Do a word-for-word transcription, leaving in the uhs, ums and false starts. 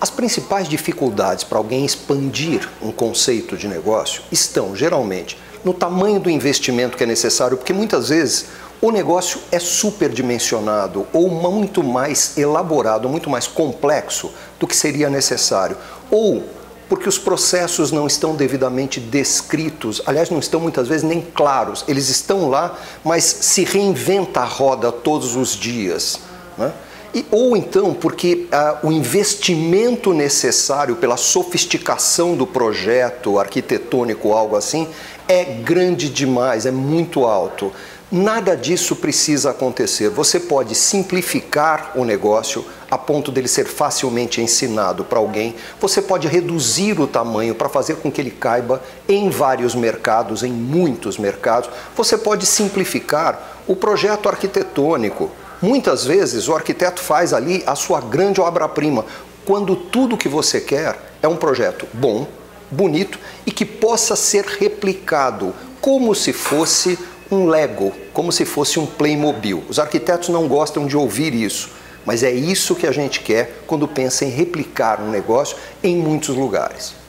As principais dificuldades para alguém expandir um conceito de negócio estão, geralmente, no tamanho do investimento que é necessário, porque muitas vezes o negócio é superdimensionado ou muito mais elaborado, muito mais complexo do que seria necessário. Ou porque os processos não estão devidamente descritos, aliás, não estão muitas vezes nem claros. Eles estão lá, mas se reinventa a roda todos os dias, né? E, ou então porque ah, o investimento necessário pela sofisticação do projeto arquitetônico, algo assim, é grande demais, é muito alto. Nada disso precisa acontecer. Você pode simplificar o negócio a ponto dele ser facilmente ensinado para alguém. Você pode reduzir o tamanho para fazer com que ele caiba em vários mercados, em muitos mercados. Você pode simplificar o projeto arquitetônico. Muitas vezes o arquiteto faz ali a sua grande obra-prima, quando tudo que você quer é um projeto bom, bonito e que possa ser replicado, como se fosse um Lego, como se fosse um Playmobil. Os arquitetos não gostam de ouvir isso, mas é isso que a gente quer quando pensa em replicar um negócio em muitos lugares.